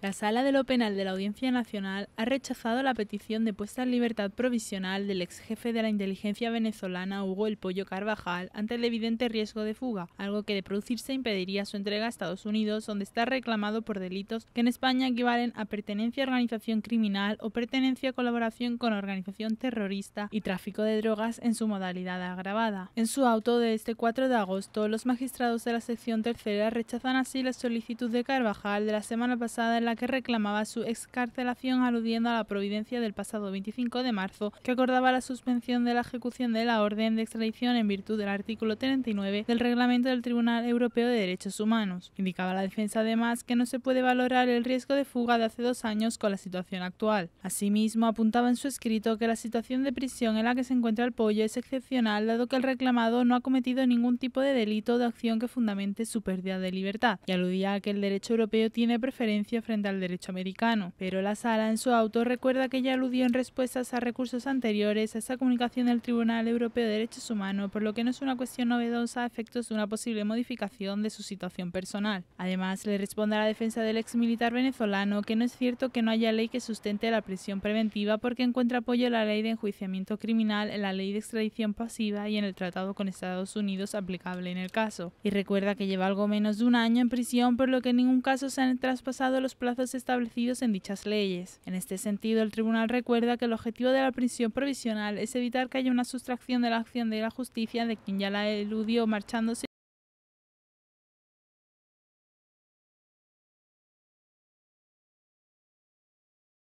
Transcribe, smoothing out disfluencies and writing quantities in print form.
La Sala de lo Penal de la Audiencia Nacional ha rechazado la petición de puesta en libertad provisional del ex jefe de la inteligencia venezolana Hugo El Pollo Carvajal ante el evidente riesgo de fuga, algo que de producirse impediría su entrega a Estados Unidos, donde está reclamado por delitos que en España equivalen a pertenencia a organización criminal o pertenencia a colaboración con organización terrorista y tráfico de drogas en su modalidad agravada. En su auto de este 4 de agosto, los magistrados de la sección tercera rechazan así la solicitud de Carvajal de la semana pasada en la que reclamaba su excarcelación, aludiendo a la providencia del pasado 25 de marzo que acordaba la suspensión de la ejecución de la orden de extradición en virtud del artículo 39 del Reglamento del Tribunal Europeo de Derechos Humanos. Indicaba la defensa además que no se puede valorar el riesgo de fuga de hace 2 años con la situación actual. Asimismo, apuntaba en su escrito que la situación de prisión en la que se encuentra El Pollo es excepcional, dado que el reclamado no ha cometido ningún tipo de delito o de acción que fundamente su pérdida de libertad, y aludía a que el derecho europeo tiene preferencia frente al derecho americano. Pero la Sala en su auto recuerda que ya aludió en respuestas a recursos anteriores a esa comunicación del Tribunal Europeo de Derechos Humanos, por lo que no es una cuestión novedosa a efectos de una posible modificación de su situación personal. Además, le responde a la defensa del ex militar venezolano que no es cierto que no haya ley que sustente la prisión preventiva, porque encuentra apoyo en la ley de enjuiciamiento criminal, en la ley de extradición pasiva y en el tratado con Estados Unidos aplicable en el caso. Y recuerda que lleva algo menos de un año en prisión, por lo que en ningún caso se han traspasado los plazos establecidos en dichas leyes. En este sentido, el tribunal recuerda que el objetivo de la prisión provisional es evitar que haya una sustracción de la acción de la justicia de quien ya la eludió marchándose